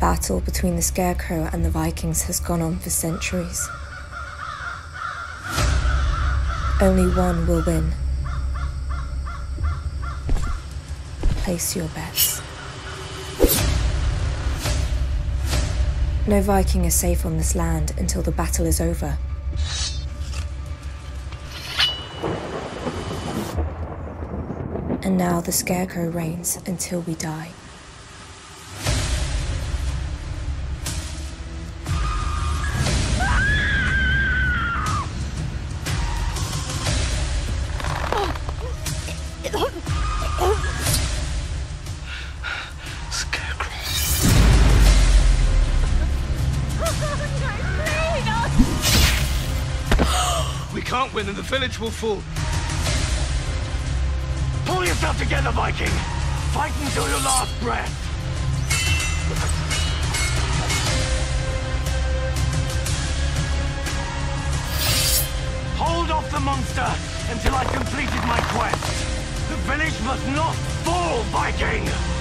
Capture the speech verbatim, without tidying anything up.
battle between the Scarecrow and the Vikings has gone on for centuries. Only one will win. Place your bets. No Viking is safe on this land until the battle is over. And now the Scarecrow reigns until we die. We can't win and the village will fall. Pull yourself together, Viking! Fight until your last breath! Hold off the monster until I've completed my quest! The village must not fall, Viking!